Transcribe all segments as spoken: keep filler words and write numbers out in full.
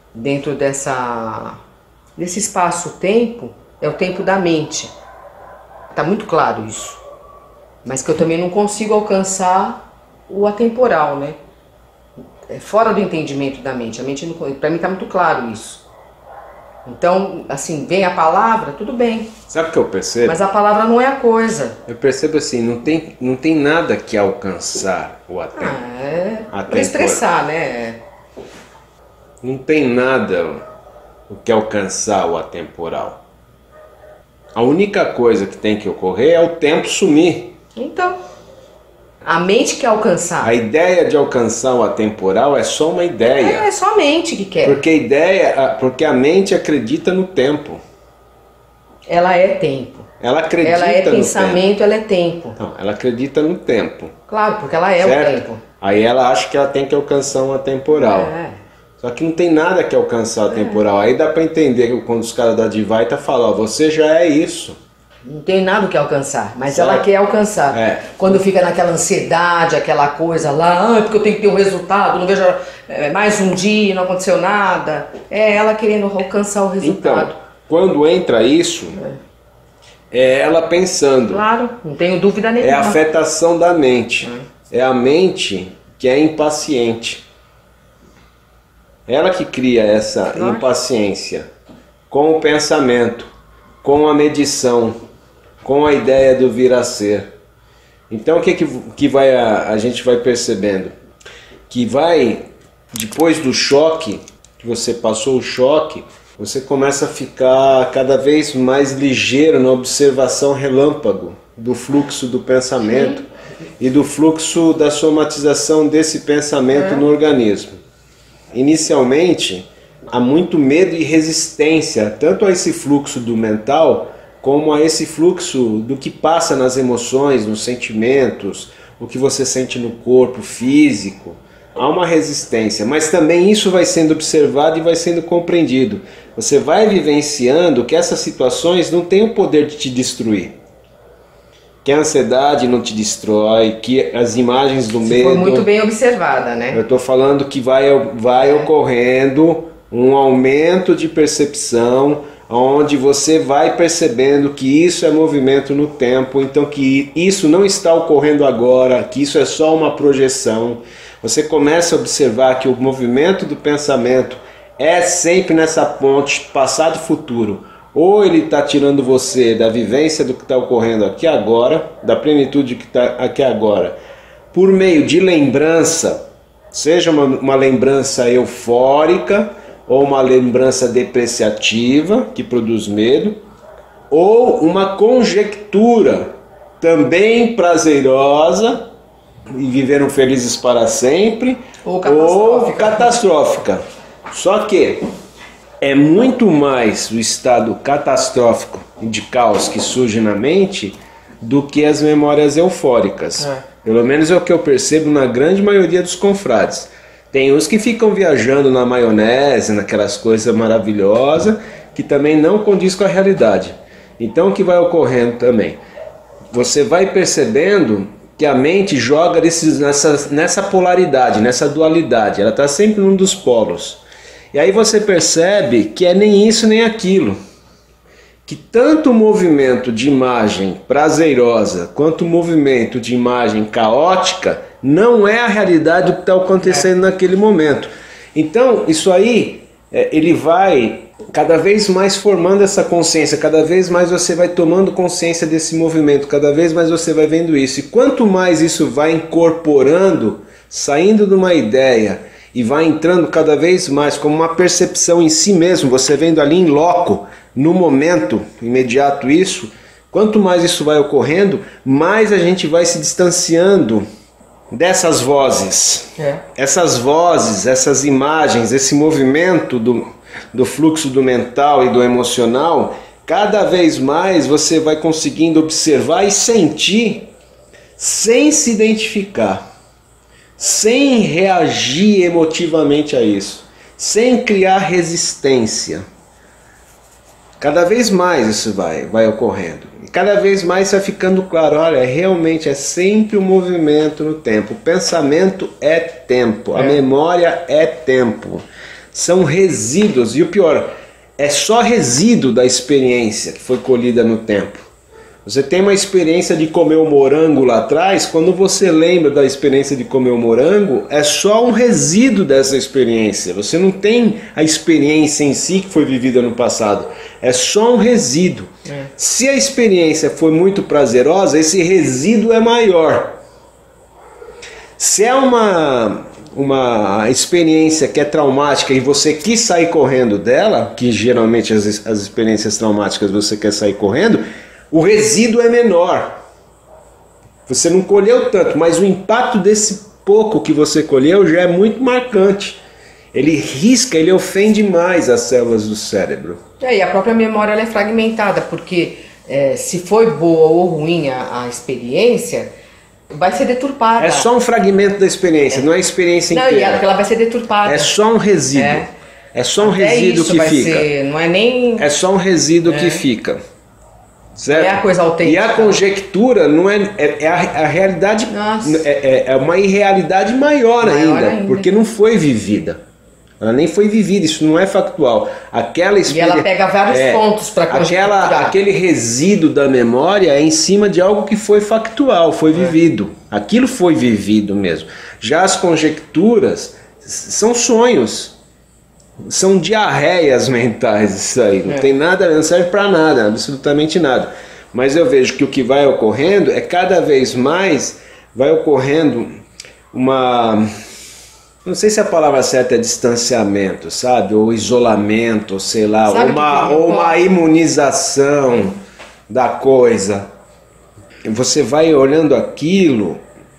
dentro dessa, desse espaço-tempo é o tempo da mente. Tá muito claro isso. Mas que eu também não consigo alcançar o atemporal, né? É fora do entendimento da mente. A mente, para mim tá muito claro isso. Então, assim, vem a palavra, tudo bem. Sabe o que eu percebo? Mas a palavra não é a coisa. Eu percebo assim, não tem, não tem nada que alcançar o atempo. Ah, é para expressar, né? Não tem nada o que alcançar o atemporal. A única coisa que tem que ocorrer é o tempo sumir. Então, a mente quer alcançar. A ideia de alcançar o atemporal é só uma ideia. É, é só a mente que quer. Porque a ideia, porque a mente acredita no tempo. Ela é tempo. Ela acredita ela é no pensamento, tempo. ela é tempo. Não, ela acredita no tempo. Claro, porque ela é certo? o tempo. Aí ela acha que ela tem que alcançar um atemporal. É. Só que não tem nada que alcançar o atemporal. É. Aí dá para entender que quando os caras da Advaita falam, ó, você já é isso. Não tem nada que alcançar, mas certo? ela quer alcançar. É. Quando fica naquela ansiedade, aquela coisa lá, ah, porque eu tenho que ter um resultado, não vejo é, mais um dia, não aconteceu nada. É ela querendo alcançar o resultado. Então, quando entra isso, é, é ela pensando. Claro, não tenho dúvida nenhuma. É a afetação da mente. É, é a mente que é impaciente. Ela que cria essa claro. impaciência com o pensamento, com a medição, com a ideia do vir a ser. Então o que, que, que vai a, a gente vai percebendo? Que vai, depois do choque, que você passou o choque, você começa a ficar cada vez mais ligeiro na observação relâmpago do fluxo do pensamento. Sim. E do fluxo da somatização desse pensamento é. no organismo. Inicialmente, há muito medo e resistência, tanto a esse fluxo do mental, como a esse fluxo do que passa nas emoções, nos sentimentos, o que você sente no corpo físico. Há uma resistência, mas também isso vai sendo observado e vai sendo compreendido. Você vai vivenciando que essas situações não têm o poder de te destruir. Que a ansiedade não te destrói, que as imagens do medo... Foi muito bem observada, né? Eu estou falando que vai, vai é. ocorrendo um aumento de percepção, onde você vai percebendo que isso é movimento no tempo, então que isso não está ocorrendo agora, que isso é só uma projeção. Você começa a observar que o movimento do pensamento é sempre nessa ponte passado e futuro. Ou ele está tirando você da vivência do que está ocorrendo aqui agora, da plenitude que está aqui agora, por meio de lembrança, seja uma, uma lembrança eufórica, ou uma lembrança depreciativa, que produz medo, ou uma conjectura também prazerosa, e viveram felizes para sempre, ou catastrófica. Ou catastrófica. Só que é muito mais o estado catastrófico de caos que surge na mente do que as memórias eufóricas. É. Pelo menos é o que eu percebo na grande maioria dos confrades. Tem uns que ficam viajando na maionese, naquelas coisas maravilhosas, que também não condiz com a realidade. Então o que vai ocorrendo também? Você vai percebendo que a mente joga desses, nessa, nessa polaridade, nessa dualidade. Ela está sempre num dos polos. E aí você percebe que é nem isso nem aquilo. Que tanto o movimento de imagem prazerosa quanto o movimento de imagem caótica não é a realidade do que está acontecendo é. naquele momento. Então isso aí, é, ele vai cada vez mais formando essa consciência, cada vez mais você vai tomando consciência desse movimento, cada vez mais você vai vendo isso. E quanto mais isso vai incorporando, saindo de uma ideia e vai entrando cada vez mais como uma percepção em si mesmo, você vendo ali em loco, no momento imediato isso, quanto mais isso vai ocorrendo, mais a gente vai se distanciando dessas vozes. É. Essas vozes, essas imagens, esse movimento do, do fluxo do mental e do emocional, cada vez mais você vai conseguindo observar e sentir sem se identificar, sem reagir emotivamente a isso, sem criar resistência. Cada vez mais isso vai, vai ocorrendo. E cada vez mais vai ficando claro, olha, realmente é sempre um movimento no tempo. O pensamento é tempo, a é. memória é tempo. são resíduos, e o pior, é só resíduo da experiência que foi colhida no tempo. Você tem uma experiência de comer o morango lá atrás, quando você lembra da experiência de comer o morango, é só um resíduo dessa experiência. Você não tem a experiência em si que foi vivida no passado, é só um resíduo. É. Se a experiência foi muito prazerosa, esse resíduo é maior. Se é uma, uma experiência que é traumática e você quis sair correndo dela, que geralmente as, as experiências traumáticas você quer sair correndo, o resíduo é menor. Você não colheu tanto, mas o impacto desse pouco que você colheu já é muito marcante. Ele risca, ele ofende mais as células do cérebro. É, e a própria memória ela é fragmentada, porque é, se foi boa ou ruim a, a experiência, vai ser deturpada. É só um fragmento da experiência, é. não é a experiência não, inteira. Não, e ela vai ser deturpada. É só um resíduo. É, é só um Até resíduo isso que vai fica. Ser, não é nem... É só um resíduo é. que fica. Certo? É a coisa autêntica. E a conjectura não é, é, é a, a realidade, é, é uma irrealidade maior, maior ainda, ainda, porque não foi vivida. Ela nem foi vivida, isso não é factual. Aquela experiência, e ela pega vários é, pontos para conjecturar. Aquele resíduo da memória é em cima de algo que foi factual, foi vivido. É. Aquilo foi vivido mesmo. Já as conjecturas são sonhos. São diarreias mentais isso aí, não é. tem nada, não serve para nada, absolutamente nada. Mas eu vejo que o que vai ocorrendo é cada vez mais vai ocorrendo uma, não sei se a palavra certa é distanciamento, sabe, ou isolamento, ou sei lá, ou uma, ou uma imunização da coisa. Você vai olhando aquilo,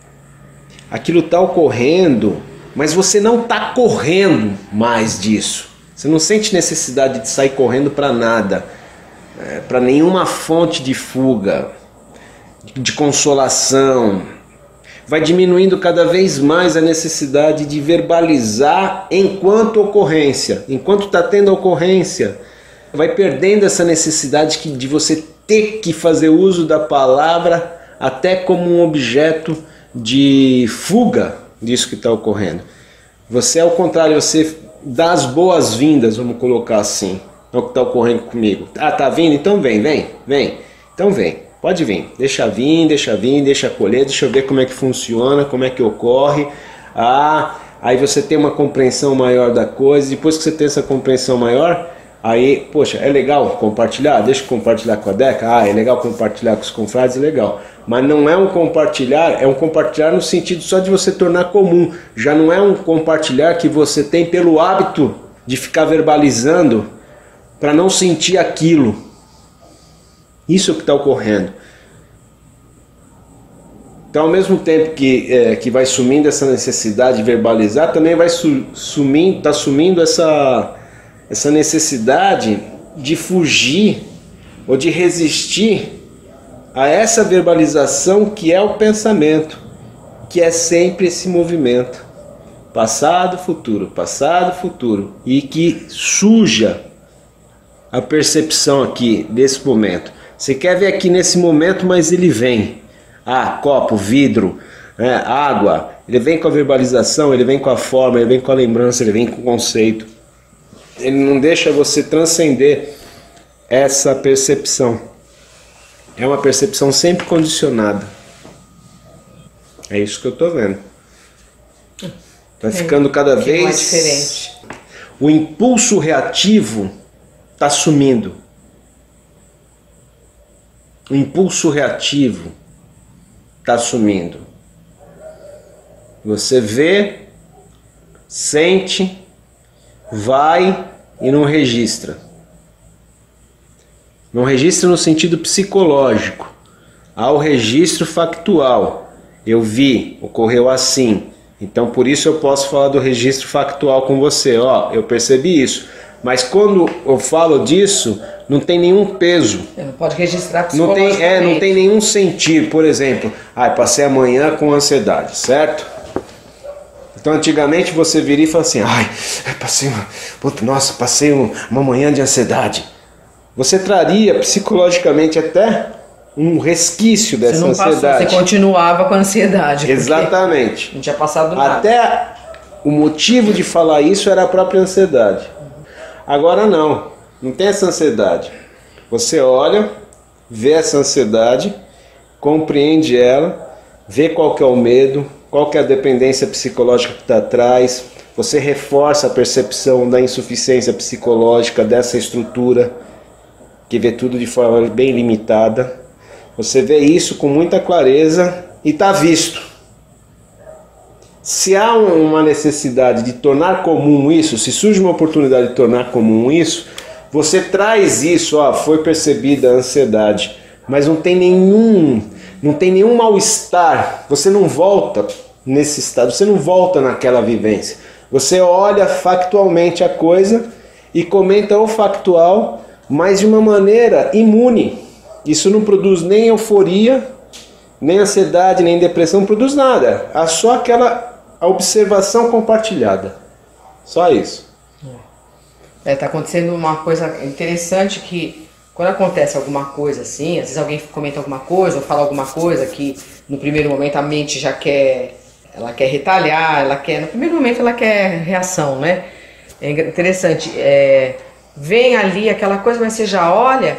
aquilo está ocorrendo, mas você não está correndo mais disso. Você não sente necessidade de sair correndo para nada, é, para nenhuma fonte de fuga, de, de consolação. Vai diminuindo cada vez mais a necessidade de verbalizar enquanto ocorrência. Enquanto está tendo ocorrência, vai perdendo essa necessidade de, de você ter que fazer uso da palavra até como um objeto de fuga disso que está ocorrendo. Você, ao contrário, você dá as boas-vindas, vamos colocar assim, ao que está ocorrendo comigo. Ah, tá vindo? Então vem, vem, vem. Então vem, pode vir. Deixa vir, deixa vir, deixa colher, deixa eu ver como é que funciona, como é que ocorre. Ah, aí você tem uma compreensão maior da coisa. Depois que você tem essa compreensão maior, aí, poxa, é legal compartilhar? Deixa eu compartilhar com a Deca. Ah, é legal compartilhar com os confrades? É legal. Mas não é um compartilhar, é um compartilhar no sentido só de você tornar comum. Já não é um compartilhar que você tem pelo hábito de ficar verbalizando para não sentir aquilo. Isso que está ocorrendo. Então, ao mesmo tempo que, é, que vai sumindo essa necessidade de verbalizar, também vai su sumindo, está sumindo essa, essa necessidade de fugir ou de resistir a essa verbalização que é o pensamento, que é sempre esse movimento, passado, futuro, passado, futuro, e que suja a percepção aqui desse momento. Você quer ver aqui nesse momento, mas ele vem. Ah, copo, vidro, né, água, ele vem com a verbalização, ele vem com a forma, ele vem com a lembrança, ele vem com o conceito. Ele não deixa você transcender essa percepção. É uma percepção sempre condicionada. É isso que eu estou vendo. Está ficando cada que vez... não é diferente. O impulso reativo está sumindo. O impulso reativo está sumindo. Você vê, sente, vai e não registra. Não registra no sentido psicológico. Há o registro factual. Eu vi, ocorreu assim. Então por isso eu posso falar do registro factual com você. Ó, eu percebi isso. Mas quando eu falo disso, não tem nenhum peso. Você não pode registrar não tem, psicologicamente. é, não tem nenhum sentido. Por exemplo, ah, passei a manhã com ansiedade, certo? Então antigamente você viria e fala assim, ai, passei uma, puta, nossa, passei uma manhã de ansiedade. Você traria psicologicamente até um resquício dessa você não ansiedade. Passou, você continuava com a ansiedade. Exatamente. Não tinha passado nada. Até o motivo de falar isso era a própria ansiedade. Agora não, não tem essa ansiedade. Você olha, vê essa ansiedade, compreende ela, vê qual que é o medo, qual que é a dependência psicológica que está atrás, você reforça a percepção da insuficiência psicológica dessa estrutura, que vê tudo de forma bem limitada. Você vê isso com muita clareza e está visto. Se há uma necessidade de tornar comum isso, se surge uma oportunidade de tornar comum isso, você traz isso, ó, foi percebida a ansiedade, mas não tem nenhum, não tem nenhum mal-estar, você não volta nesse estado, você não volta naquela vivência. Você olha factualmente a coisa e comenta o factual, mas de uma maneira imune. Isso não produz nem euforia, nem ansiedade, nem depressão, não produz nada. É só aquela observação compartilhada. Só isso. É, tá acontecendo uma coisa interessante que quando acontece alguma coisa assim, às vezes alguém comenta alguma coisa ou fala alguma coisa que no primeiro momento a mente já quer, ela quer retalhar, ela quer, no primeiro momento ela quer reação, né? É interessante, é, vem ali aquela coisa, mas você já olha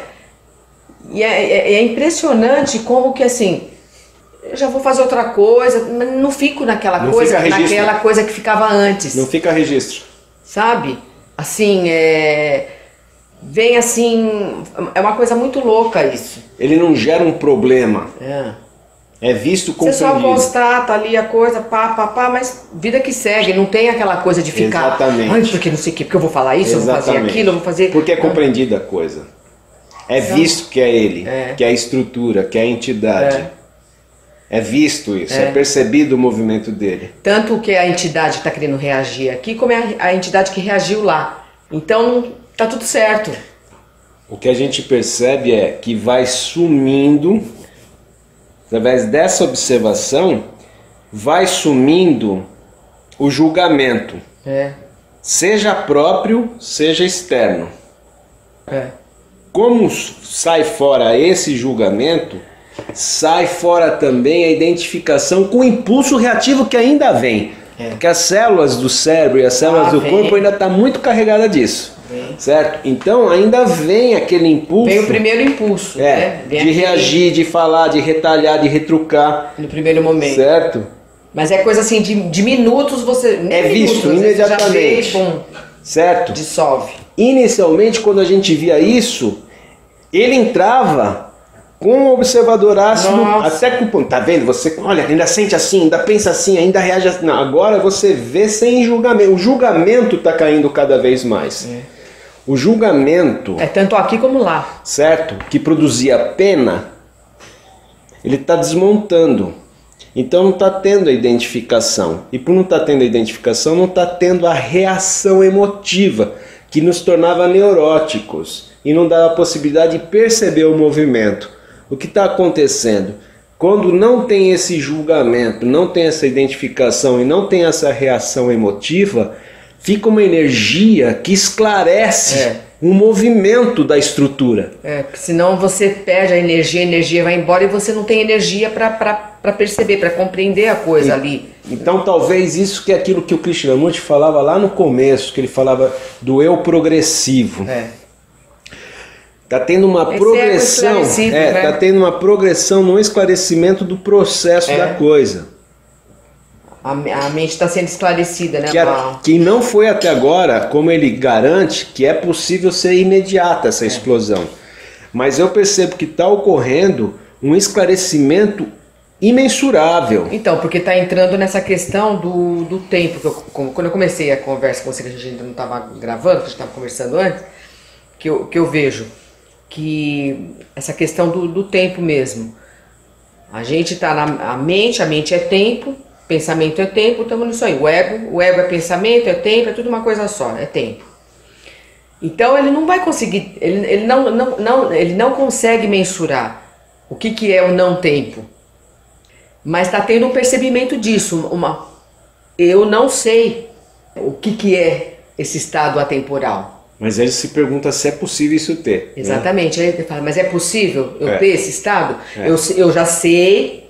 e é, é, é impressionante como que assim, eu já vou fazer outra coisa, mas não fico naquela não coisa, fica naquela coisa que ficava antes. Não fica registro. Sabe? Assim, é... vem assim, é uma coisa muito louca isso. Ele não gera um problema. É. É visto como você só constata ali a coisa, pá, pá, pá, mas vida que segue, não tem aquela coisa de ficar... Exatamente. Ai, porque não sei o quê, porque eu vou falar isso, Exatamente. eu vou fazer aquilo, eu vou fazer... Porque é compreendida a coisa. É então, visto que é ele, é. que é a estrutura, que é a entidade. É. É visto isso, é. é percebido o movimento dele. Tanto que a entidade está querendo reagir aqui, como é a, a entidade que reagiu lá. Então, tá tudo certo. O que a gente percebe é que vai sumindo, através dessa observação, vai sumindo o julgamento. É. Seja próprio, seja externo. É. Como sai fora esse julgamento... sai fora também a identificação com o impulso reativo que ainda vem. É. Porque as células do cérebro e as células ah, do vem. corpo ainda estão tá muito carregadas disso. Vem. Certo? Então ainda vem aquele impulso. Vem o primeiro impulso. É, né? de aquele... reagir, de falar, de retalhar, de retrucar. No primeiro momento. Certo? Mas é coisa assim, de, de minutos você... É visto minutos, imediatamente. Já vê, bom, certo? Dissolve. Inicialmente, quando a gente via isso, ele entrava... com o observador ácido, Nossa. até com... Tá vendo? Você, olha, ainda sente assim, ainda pensa assim, ainda reage assim. Não, agora você vê sem julgamento. O julgamento está caindo cada vez mais. É. O julgamento... é tanto aqui como lá. Certo? Que produzia pena, ele está desmontando. Então não está tendo a identificação. E por não estar tá tendo a identificação, não está tendo a reação emotiva, que nos tornava neuróticos. E não dava a possibilidade de perceber o movimento. O que está acontecendo? Quando não tem esse julgamento, não tem essa identificação e não tem essa reação emotiva, fica uma energia que esclarece é. o movimento da estrutura. É, porque senão você perde a energia, a energia vai embora e você não tem energia para perceber, para compreender a coisa e, ali. Então talvez isso que é aquilo que o Krishnamurti falava lá no começo, que ele falava do eu progressivo. É. Está tendo uma Esse progressão, é, né? tá tendo uma progressão no esclarecimento do processo é. da coisa. A, a mente está sendo esclarecida, né? Que, a, que não foi até agora, como ele garante, que é possível ser imediata essa é. explosão. Mas eu percebo que está ocorrendo um esclarecimento imensurável. Então, porque está entrando nessa questão do, do tempo. Que eu, quando eu comecei a conversa com você, que a gente ainda não estava gravando, que a gente estava conversando antes, que eu, que eu vejo que essa questão do, do tempo mesmo. A gente está na a mente, a mente é tempo, pensamento é tempo, estamos nisso aí. O ego, o ego é pensamento, é tempo, é tudo uma coisa só, é tempo. Então ele não vai conseguir, ele, ele, não, não, não, ele não consegue mensurar o que, que é o não tempo. Mas está tendo um percebimento disso. Uma, eu não sei o que, que é esse estado atemporal. Mas ele se pergunta se é possível isso ter. Exatamente. Né? Ele fala, mas é possível eu é. ter esse estado? É. Eu, eu já sei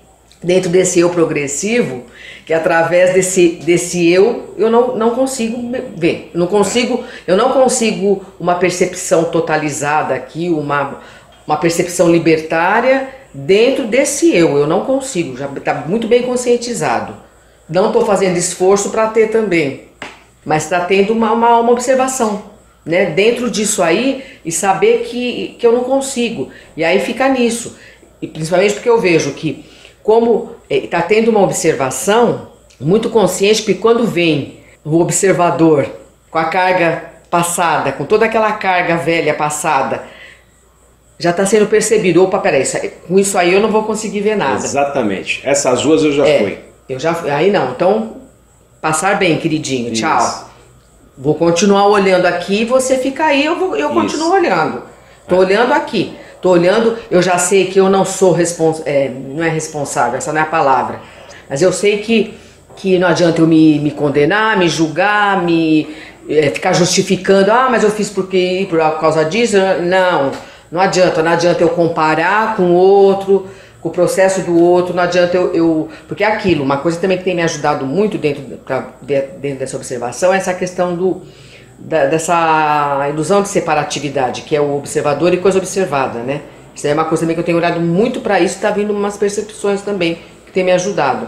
dentro desse eu progressivo, que através desse, desse eu, eu não, não consigo ver, não consigo, eu não consigo uma percepção totalizada aqui, uma, uma percepção libertária dentro desse eu, eu não consigo, já está muito bem conscientizado. Não estou fazendo esforço para ter também, mas está tendo uma, uma, uma observação, né, dentro disso aí, e saber que, que eu não consigo, e aí fica nisso, e principalmente porque eu vejo que como está tendo uma observação muito consciente, porque quando vem o observador com a carga passada, com toda aquela carga velha passada, já está sendo percebido, opa, peraí, isso aí, com isso aí eu não vou conseguir ver nada. Exatamente, essas ruas eu já é, fui. Eu já, aí não, então passar bem, queridinho, Isso. tchau. Vou continuar olhando aqui, você fica aí, eu, vou, eu continuo olhando. Tô é. olhando aqui. Tô olhando, eu já sei que eu não sou responsável, é, não é responsável, essa não é a palavra, mas eu sei que, que não adianta eu me, me condenar, me julgar, me é, ficar justificando, ah, mas eu fiz porque, por causa disso, não, não adianta, não adianta eu comparar com o outro, com o processo do outro, não adianta eu, eu porque é aquilo, uma coisa também que tem me ajudado muito dentro, pra, dentro dessa observação é essa questão do Da, dessa ilusão de separatividade, que é o observador e coisa observada, né? Isso é uma coisa também que eu tenho olhado muito para isso, está vindo umas percepções também que tem me ajudado.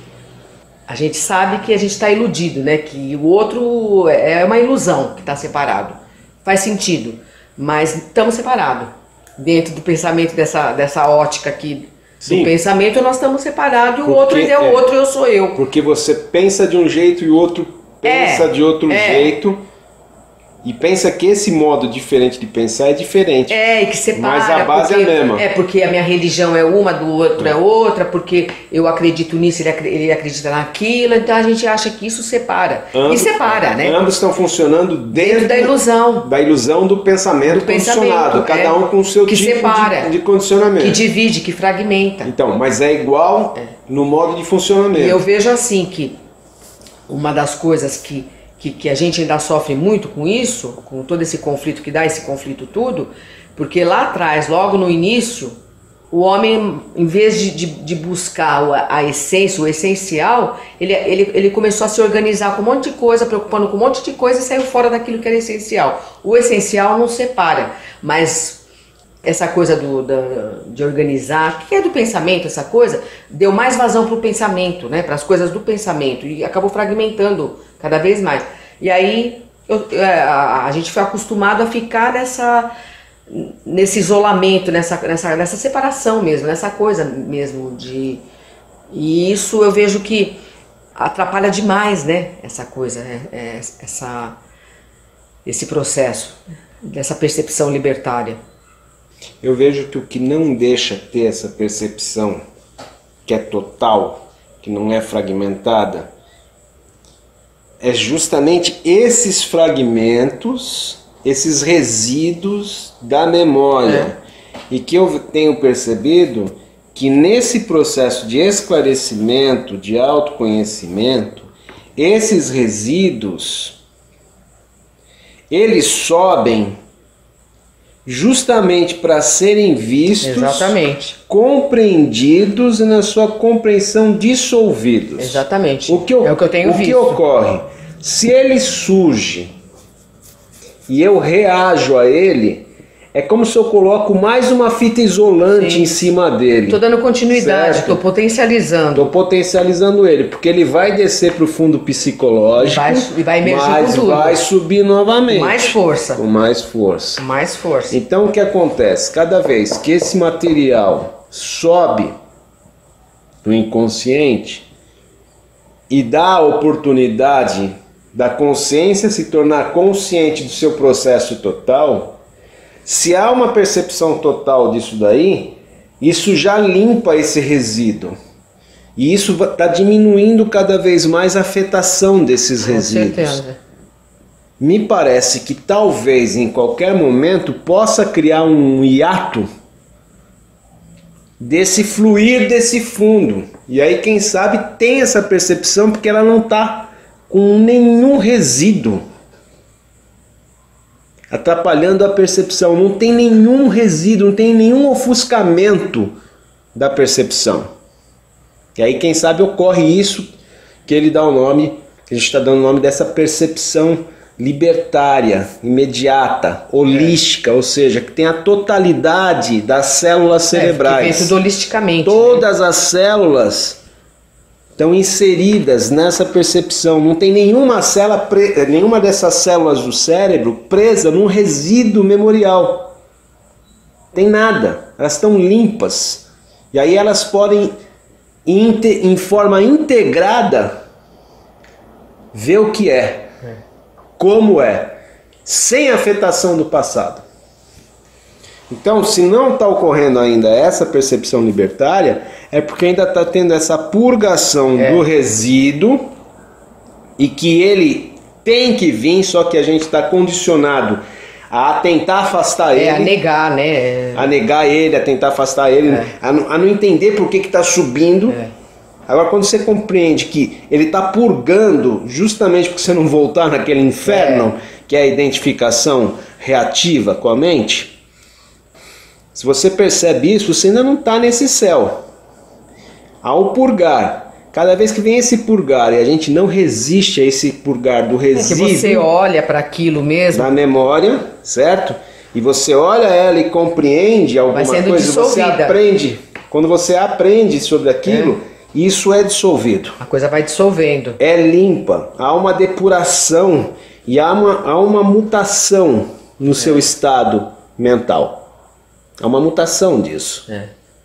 A gente sabe que a gente está iludido, né? Que o outro é uma ilusão que está separado. Faz sentido, mas estamos separados. Dentro do pensamento dessa, dessa ótica aqui, Sim. do pensamento, nós estamos separados, e o outro é o outro e eu sou eu. Porque você pensa de um jeito e o outro pensa é, de outro é. jeito. E pensa que esse modo diferente de pensar é diferente. É, e que separa. Mas a base porque, é a mesma. É, porque a minha religião é uma, do outro é, é outra, porque eu acredito nisso, ele, ele acredita naquilo, então a gente acha que isso separa. Ambos, e separa, né? Ambos estão funcionando dentro, dentro da ilusão. Da ilusão do pensamento, do condicionado. Pensamento, cada é, um com o seu que tipo separa, de, de condicionamento. Que divide, que fragmenta. Então, mas é igual é. no modo de funcionamento. E eu vejo assim que uma das coisas que Que, que a gente ainda sofre muito com isso, com todo esse conflito que dá, esse conflito tudo, porque lá atrás, logo no início, o homem, em vez de, de, de buscar a, a essência, o essencial, ele, ele, ele começou a se organizar com um monte de coisa, preocupando com um monte de coisa e saiu fora daquilo que era essencial. O essencial não separa, mas essa coisa do, da, de organizar, que é do pensamento, essa coisa, deu mais vazão para o pensamento, né, para as coisas do pensamento, e acabou fragmentando cada vez mais. E aí eu, a, a gente foi acostumado a ficar nessa, nesse isolamento, nessa, nessa, nessa separação mesmo, nessa coisa mesmo de... E isso eu vejo que atrapalha demais, né, essa coisa, é, é, essa, esse processo, dessa percepção libertária. Eu vejo que o que não deixa ter essa percepção, que é total, que não é fragmentada, é justamente esses fragmentos, esses resíduos da memória. É. E que eu tenho percebido que nesse processo de esclarecimento, de autoconhecimento, esses resíduos, eles sobem justamente para serem vistos, Exatamente. compreendidos e na sua compreensão dissolvidos. Exatamente. O que eu, é o que eu tenho o visto. que ocorre? Se ele surge e eu reajo a ele, é como se eu coloco mais uma fita isolante Sim. em cima dele. Estou dando continuidade, estou potencializando. Estou potencializando ele, porque ele vai descer para o fundo psicológico vai, e vai emergir mas com tudo. vai subir novamente. Com mais força. Com mais força. Mais força. Então o que acontece? Cada vez que esse material sobe do inconsciente e dá a oportunidade da consciência se tornar consciente do seu processo total, se há uma percepção total disso daí, isso já limpa esse resíduo. E isso está diminuindo cada vez mais a afetação desses Com resíduos. certeza. Me parece que talvez em qualquer momento possa criar um hiato desse fluir desse fundo. E aí quem sabe tem essa percepção porque ela não está com nenhum resíduo atrapalhando a percepção, não tem nenhum resíduo, não tem nenhum ofuscamento da percepção. E aí, quem sabe, ocorre isso que ele dá o nome, que a gente está dando o nome dessa percepção libertária, imediata, holística, é. Ou seja, que tem a totalidade das células cerebrais. É, que vem tudo holisticamente. Todas né? as células estão inseridas nessa percepção. Não tem nenhuma célula, pre... nenhuma dessas células do cérebro presa num resíduo memorial. Tem nada. Elas estão limpas. E aí elas podem, em forma integrada, ver o que é. Como é, sem afetação do passado. Então, se não está ocorrendo ainda essa percepção libertária, é porque ainda está tendo essa purgação é. do resíduo e que ele tem que vir, só que a gente está condicionado a tentar afastar é, ele. A negar, né? A negar ele, a tentar afastar ele, é. a, não, a não entender por que está subindo. É. Agora, quando você compreende que ele está purgando justamente porque você não voltar naquele inferno, é. que é a identificação reativa com a mente, se você percebe isso, você ainda não está nesse céu. Ao purgar, cada vez que vem esse purgar e a gente não resiste a esse purgar do resíduo... É que você olha para aquilo mesmo... Na memória, certo? E você olha ela e compreende alguma Vai sendo coisa, dissolvida. Você aprende. Quando você aprende sobre aquilo... É. Isso é dissolvido. A coisa vai dissolvendo. É limpa. Há uma depuração e há uma, há uma mutação no é. seu estado mental. Há uma mutação disso. É,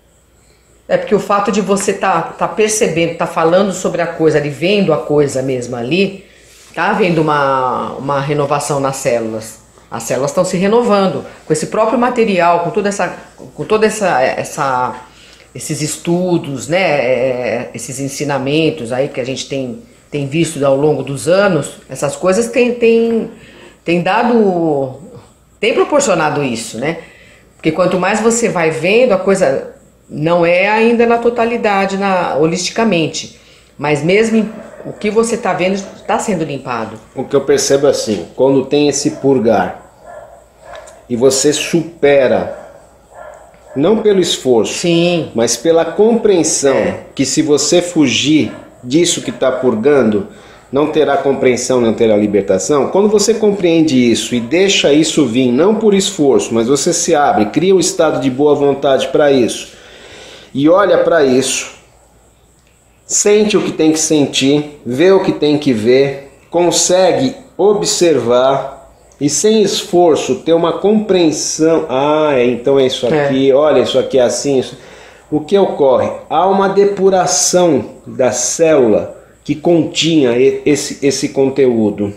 é porque o fato de você estar tá, tá percebendo, tá falando sobre a coisa ali, vendo a coisa mesmo ali, tá havendo uma, uma renovação nas células. As células estão se renovando com esse próprio material, com toda essa... Com toda essa, essa esses estudos, né, esses ensinamentos aí que a gente tem, tem visto ao longo dos anos, essas coisas têm tem, tem dado, tem proporcionado isso, né? Porque quanto mais você vai vendo, a coisa não é ainda na totalidade, na, holisticamente, mas mesmo o que você está vendo está sendo limpado. O que eu percebo é assim, quando tem esse purgar e você supera, não pelo esforço, Sim. mas pela compreensão é. que se você fugir disso que está purgando, não terá compreensão, não terá libertação. Quando você compreende isso e deixa isso vir, não por esforço, mas você se abre, cria um estado de boa vontade para isso, e olha para isso, sente o que tem que sentir, vê o que tem que ver, consegue observar, e sem esforço ter uma compreensão, ah, então é isso aqui, é. olha, isso aqui é assim, isso... o que ocorre? Há uma depuração da célula que continha esse, esse conteúdo.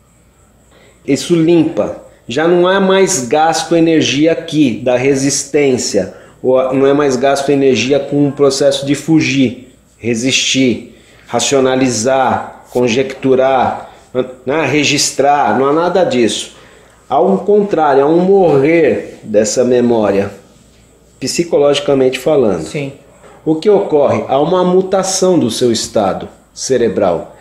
Isso limpa, já não há mais gasto energia aqui da resistência, ou não é mais gasto energia com o processo de fugir, resistir, racionalizar, conjecturar, Não, registrar, não há nada disso. Há um contrário, há um morrer dessa memória, psicologicamente falando. Sim. O que ocorre? Há uma mutação do seu estado cerebral.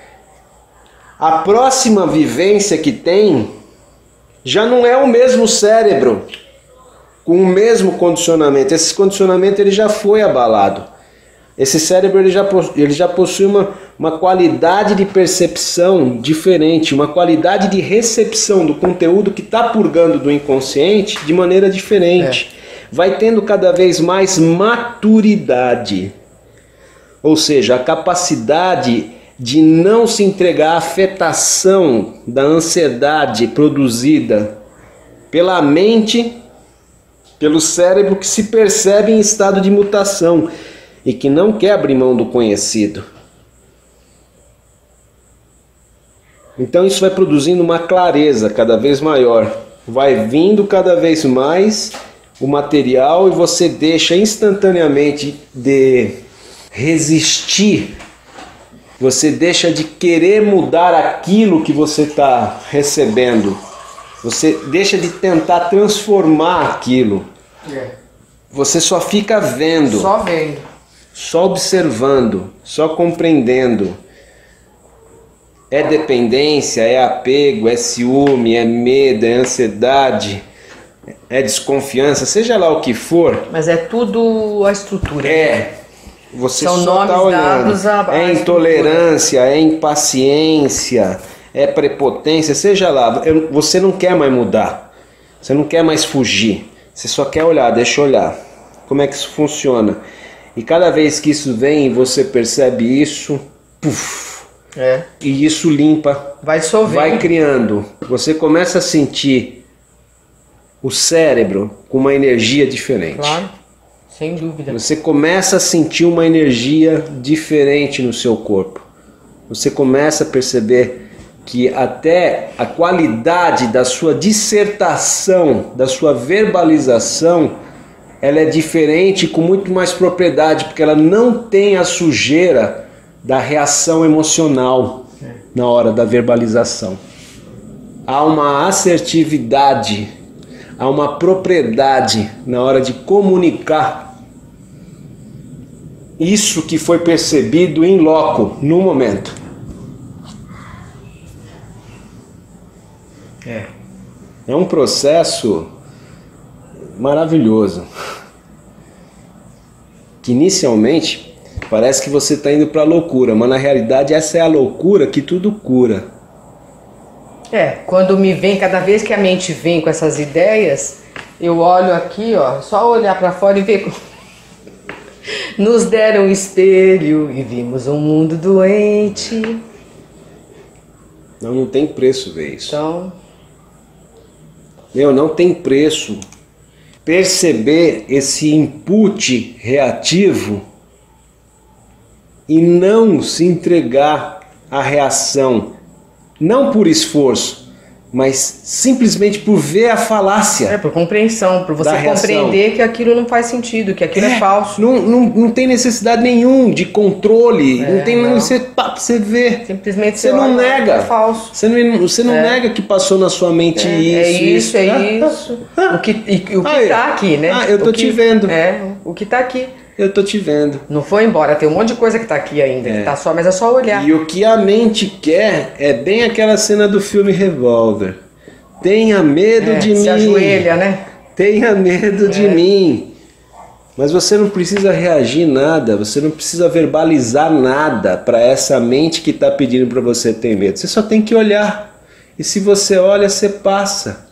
A próxima vivência que tem já não é o mesmo cérebro, com o mesmo condicionamento. Esse condicionamento ele já foi abalado. Esse cérebro ele já, ele já possui uma, uma qualidade de percepção diferente, uma qualidade de recepção do conteúdo que está purgando do inconsciente de maneira diferente. É. Vai tendo cada vez mais maturidade, ou seja, a capacidade de não se entregar à afetação da ansiedade produzida pela mente, pelo cérebro que se percebe em estado de mutação e que não quer abrir mão do conhecido. Então isso vai produzindo uma clareza cada vez maior. Vai vindo cada vez mais o material e você deixa instantaneamente de resistir. Você deixa de querer mudar aquilo que você está recebendo. Você deixa de tentar transformar aquilo. É. Você só fica vendo. Só vendo. Só observando, só compreendendo. É dependência, é apego, é ciúme, é medo, é ansiedade, é desconfiança, seja lá o que for. Mas é tudo a estrutura. É. você São só nomes tá olhando. dados à- à É intolerância, é impaciência, é prepotência, seja lá. eu- Você não quer mais mudar. Você não quer mais fugir. Você só quer olhar, deixa eu olhar. Como é que isso funciona? E cada vez que isso vem, você percebe isso, puf, É. e isso limpa, Vai dissolvendo. vai criando. Você começa a sentir o cérebro com uma energia diferente. Claro, sem dúvida. Você começa a sentir uma energia diferente no seu corpo. Você começa a perceber que até a qualidade da sua dissertação, da sua verbalização, ela é diferente com muito mais propriedade, porque ela não tem a sujeira da reação emocional na hora da verbalização. Há uma assertividade, há uma propriedade na hora de comunicar isso que foi percebido em loco, no momento. É. É um processo maravilhoso. Que inicialmente parece que você está indo para a loucura, mas na realidade essa é a loucura que tudo cura. É, quando me vem, cada vez que a mente vem com essas ideias, eu olho aqui, ó, só olhar para fora e ver. Nos deram um espelho e vimos um mundo doente. Não, não tem preço ver isso. Então, Meu, não tem preço perceber esse input reativo e não se entregar à reação, não por esforço, mas simplesmente por ver a falácia. é por compreensão, por você Da reação. compreender que aquilo não faz sentido, que aquilo é, falso. Não, não, não tem necessidade nenhum de controle, É, não tem não. Você, pá, você vê. Simplesmente Você não olha, nega. É falso. Você não, você não É. nega que passou na sua mente É, isso. é isso, é Ah, isso. ah, O que, e, o que ah, tá aqui, né? ah, eu tô O que- te vendo. É, o que tá aqui. Eu tô te vendo. Não foi embora, tem um monte de coisa que tá aqui ainda, É. que tá só, mas é só olhar. E o que a mente quer é bem aquela cena do filme Revolver. Tenha medo É, de se mim. ajoelha, né? Tenha medo de É. mim. Mas você não precisa reagir nada, você não precisa verbalizar nada para essa mente que está pedindo para você ter medo. Você só tem que olhar. E se você olha, você passa.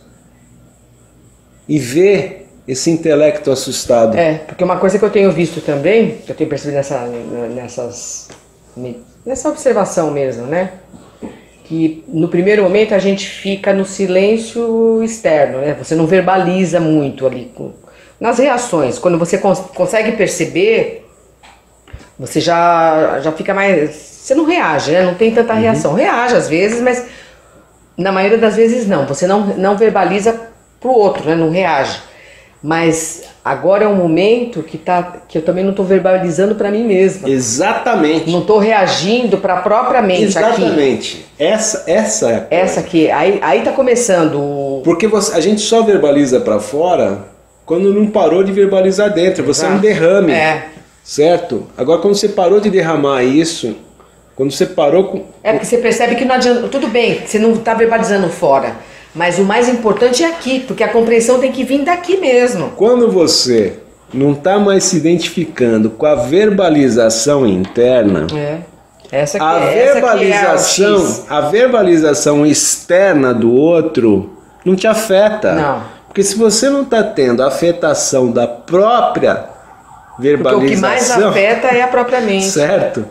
E vê esse intelecto assustado. É, porque uma coisa que eu tenho visto também, que eu tenho percebido nessa, nessas, nessa observação mesmo, né? Que no primeiro momento a gente fica no silêncio externo, né? Você não verbaliza muito ali. com- Nas reações, quando você cons- consegue perceber, você já, já fica mais... Você não reage, né? Não tem tanta reação. Reage às vezes, mas na maioria das vezes não. Você não, não verbaliza pro outro, né? Não reage. Mas agora é um momento que, tá, que eu também não estou verbalizando para mim mesma. Exatamente. Não estou reagindo para a própria mente aqui. Exatamente. Essa, essa é a coisa. Essa aqui, aí, aí tá começando o... Porque você, a gente só verbaliza para fora quando não parou de verbalizar dentro. Você é um Exato. derrame. É. Certo? Agora, quando você parou de derramar isso, quando você parou com. É porque você percebe que não adianta... Tudo bem, você não está verbalizando fora. Mas o mais importante é aqui, porque a compreensão tem que vir daqui mesmo. Quando você não está mais se identificando com a verbalização interna, É. Essa aqui, a essa verbalização, aqui é o X. a verbalização externa do outro não te afeta. Não. Porque se você não está tendo a afetação da própria Porque verbalização, o que mais afeta é a própria mente. certo?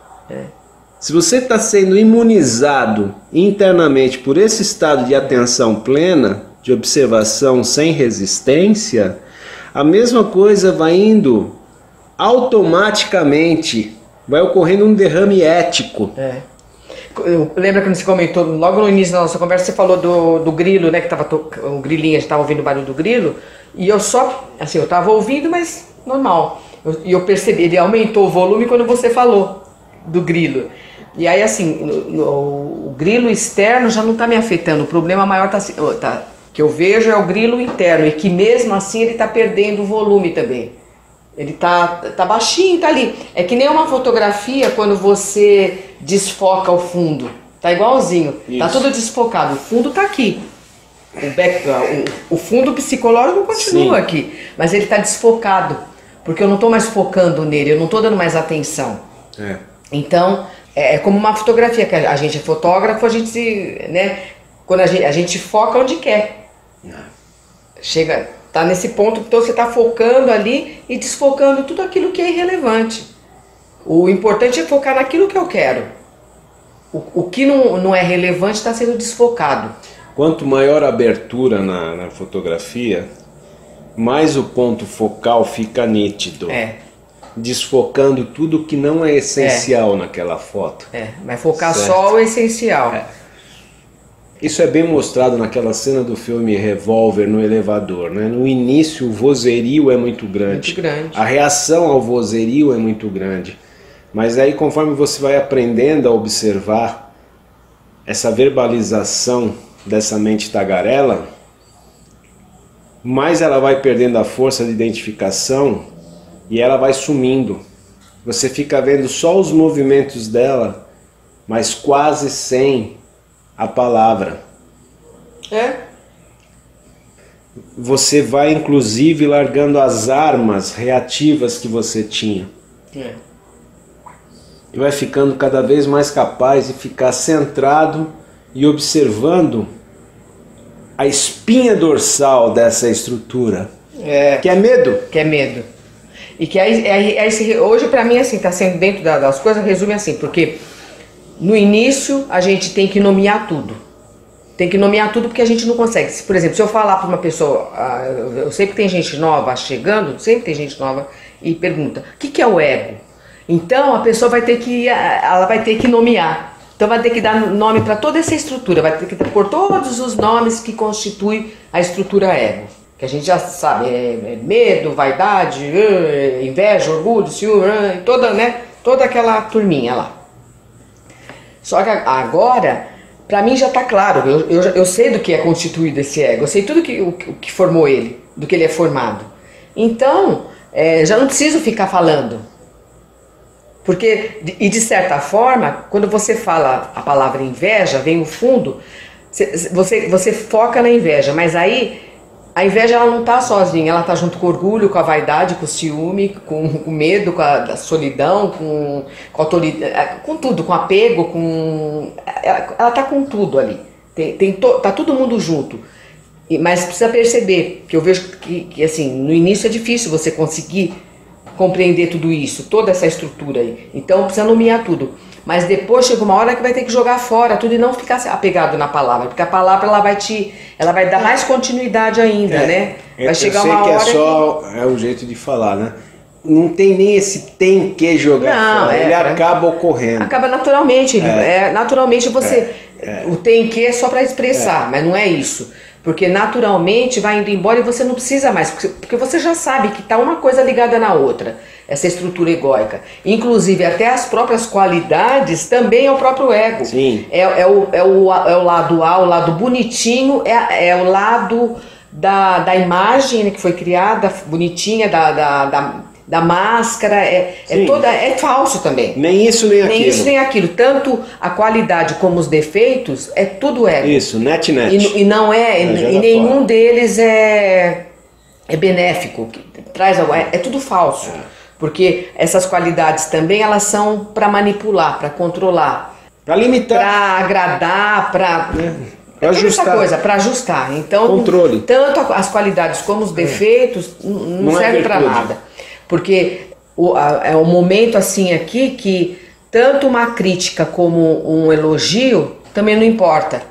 Se você está sendo imunizado internamente por esse estado de atenção plena, de observação sem resistência, a mesma coisa vai indo automaticamente, vai ocorrendo um derrame ético. É. Eu lembro que você comentou, logo no início da nossa conversa, você falou do, do grilo, né? Que tava to... o grilinho, a gente tava ouvindo o barulho do grilo. E eu só, assim, eu tava ouvindo, mas normal. E eu, eu percebi, ele aumentou o volume quando você falou do grilo. E aí, assim, no, no, o grilo externo já não tá me afetando. O problema maior tá, tá, que eu vejo é o grilo interno. E que mesmo assim ele tá perdendo o volume também. Ele tá, tá baixinho, tá ali. É que nem uma fotografia quando você desfoca o fundo. Tá igualzinho. Tá Isso. tudo desfocado. O fundo tá aqui. O, back, o, o fundo psicológico continua Sim. aqui. Mas ele tá desfocado. porque eu não estou mais focando nele, eu não estou dando mais atenção. É. Então, é, é como uma fotografia, que a, a gente é fotógrafo, a gente se, né, quando a gente, a gente foca onde quer. Chega, tá nesse ponto, então você está focando ali e desfocando tudo aquilo que é irrelevante. O importante é focar naquilo que eu quero. O, o que não, não é relevante está sendo desfocado. Quanto maior a abertura na, na fotografia, mais o ponto focal fica nítido. É. Desfocando tudo que não é essencial é. naquela foto. É, vai focar certo. só o essencial. É. Isso é bem mostrado naquela cena do filme Revolver no elevador, né? No início o vozerio é muito grande. Muito grande. A reação ao vozerio é muito grande. Mas aí conforme você vai aprendendo a observar essa verbalização dessa mente tagarela, mais ela vai perdendo a força de identificação e ela vai sumindo. Você fica vendo só os movimentos dela, mas quase sem a palavra. É. Você vai inclusive largando as armas reativas que você tinha. É. E vai ficando cada vez mais capaz de ficar centrado e observando a espinha dorsal dessa estrutura. É. Que é medo. Que é medo. E que é, é, é esse, hoje pra mim assim, tá sendo dentro da, das coisas, resume assim, porque no início a gente tem que nomear tudo. Tem que nomear tudo porque a gente não consegue. Se, por exemplo, se eu falar para uma pessoa, eu sei que tem gente nova chegando, sempre tem gente nova e pergunta, o que, que é o ego? Então a pessoa vai ter que, ela vai ter que nomear. Então vai ter que dar nome para toda essa estrutura, vai ter que pôr todos os nomes que constituem a estrutura ego. Que a gente já sabe, é, é medo, vaidade, uh, inveja, orgulho, ciúme, uh, toda, né, toda aquela turminha lá. Só que agora, para mim já está claro, eu, eu, eu sei do que é constituído esse ego, eu sei tudo que, o, o que formou ele, do que ele é formado. Então, é, já não preciso ficar falando. Porque, e de certa forma, quando você fala a palavra inveja, vem o fundo, você, você foca na inveja, mas aí a inveja ela não está sozinha, ela está junto com o orgulho, com a vaidade, com o ciúme, com o medo, com a solidão, com, com a autoridade, com tudo, com apego, com... Ela está com tudo ali, tem, tem to, tá todo mundo junto. Mas precisa perceber, que eu vejo que, que assim, no início é difícil você conseguir compreender tudo isso, toda essa estrutura aí. Então precisa nomear tudo. Mas depois chega uma hora que vai ter que jogar fora tudo e não ficar apegado na palavra, porque a palavra ela vai te, ela vai dar mais continuidade ainda, é, né? Vai eu chegar sei uma que hora é só que... é o jeito de falar, né? Não tem nem esse tem que jogar não, fora, é, ele acaba ocorrendo. Acaba naturalmente, ele, é. É, naturalmente você, é, é. o tem que é só para expressar, é. mas não é isso. Porque naturalmente vai indo embora e você não precisa mais, porque você já sabe que está uma coisa ligada na outra, essa estrutura egóica. Inclusive até as próprias qualidades também é o próprio ego. Sim. É, é, o, é, o, é o lado A, o lado bonitinho, é, é o lado da, da imagem, né, que foi criada, bonitinha, da, da, da, da máscara, é, é, toda, é falso também. Nem isso nem aquilo. Nem isso nem aquilo. Tanto a qualidade como os defeitos, é tudo ego. Isso, net net. E, e não é, e, e nenhum fora. deles é, é benéfico, que traz algo, é, é tudo falso. É. Porque essas qualidades também, elas são para manipular, para controlar. Para limitar. Para agradar, para... É, é ajustar. Essa coisa, para ajustar. Então, controle. Tanto as qualidades como os defeitos é. não, não servem para nada. Porque o, a, é um momento assim aqui que tanto uma crítica como um elogio também não importa.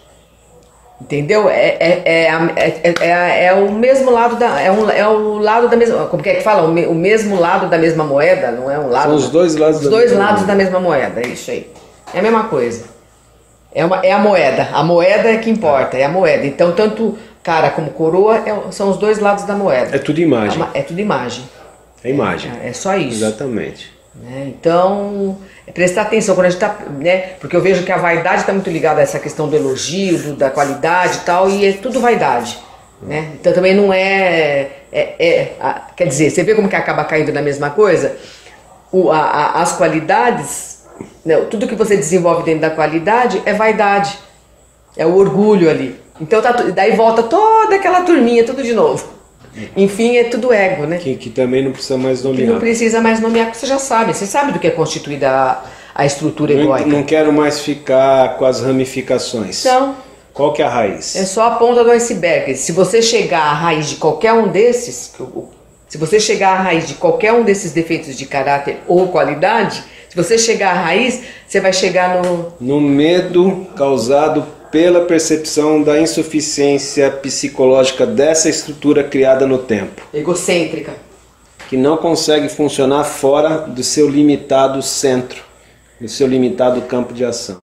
Entendeu? É, é, é, é, é, é o mesmo lado da. É, um, é o lado da mesma. Como que é que fala? O, me, o mesmo lado da mesma moeda, não é um lado. São os dois lados os da dois mesma lados moeda. da mesma moeda, é isso aí. É a mesma coisa. É, uma, é a moeda. A moeda é que importa, é a moeda. Então, tanto cara como coroa é, são os dois lados da moeda. É tudo imagem. É, é tudo imagem. É imagem. É, é só isso. Exatamente. Né? Então, é prestar atenção quando a gente tá, né? Porque eu vejo que a vaidade está muito ligada a essa questão do elogio, do, da qualidade e tal, e é tudo vaidade. Né? Então também não é, é, é a, quer dizer, você vê como que acaba caindo na mesma coisa? O, a, a, as qualidades, não, tudo que você desenvolve dentro da qualidade é vaidade, é o orgulho ali. Então tá, daí volta toda aquela turminha, tudo de novo. Enfim, é tudo ego, né? Que, que também não precisa mais Que nomear. não precisa mais nomear, porque você já sabe. Você sabe do que é constituída a, a estrutura Não, egóica. não quero mais ficar com as ramificações. Então, qual que é a raiz? é só a ponta do iceberg. Se você chegar à raiz de qualquer um desses, se você chegar à raiz de qualquer um desses defeitos de caráter ou qualidade, se você chegar à raiz, você vai chegar no... No medo causado pela percepção da insuficiência psicológica dessa estrutura criada no tempo. Egocêntrica. Que não consegue funcionar fora do seu limitado centro, do seu limitado campo de ação.